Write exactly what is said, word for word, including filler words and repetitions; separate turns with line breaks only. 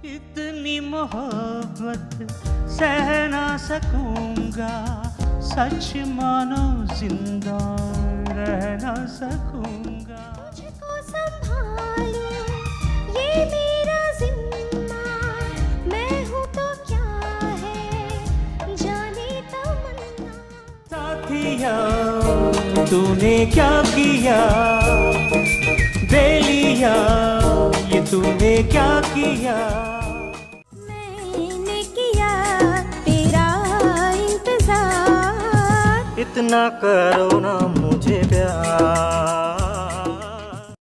इतनी मोहब्बत सह ना सकूंगा, सच मानो जिंदा रह ना सकूंगा।
मुझको संभालो ये मेरा जिम्मा, मैं हूँ तो क्या है जाने तमन्ना।
साथिया तूने क्या किया, बेलिया ये तूने क्या किया।
मैंने किया तेरा इंतजार,
इतना करो ना मुझे प्यार।